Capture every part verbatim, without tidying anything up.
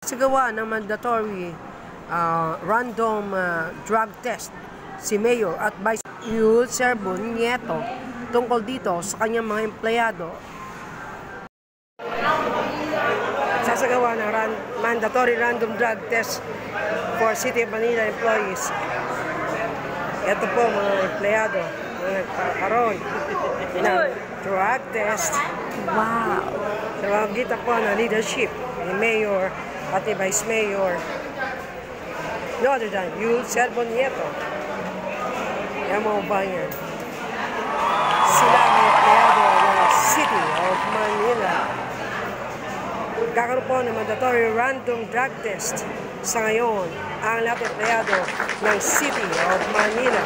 Sigawa ng mandatory uh, random uh, drug test si Mayor at Vice Yul Serbo Nieto tungkol dito sa kanyang mga empleyado. Sasagawa ng ran mandatory random drug test for City of Manila employees. Ito po mga empleyado na nagkakaroon ng drug test. Wow! Sa magitan po ng leadership ni Mayor at ni Vice Mayor no other than Yul Serbo Nieto. Yan mga bayan. Sila ang empleyado ng City of Manila. Kakaroon po ng mandatory random drug test sa ngayon ang lahat ng empleyado ng City of Manila.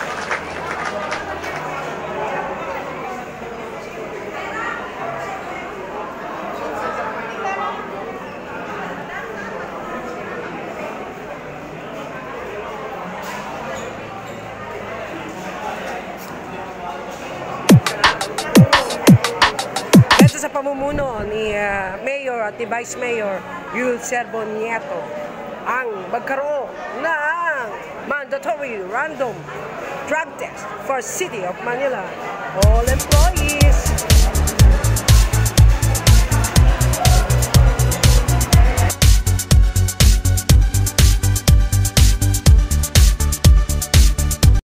Sa pamumuno ni uh, Mayor at ni Vice Mayor Yul Serbo Nieto ang magkaroon ng mandatory random drug test for City of Manila. All employees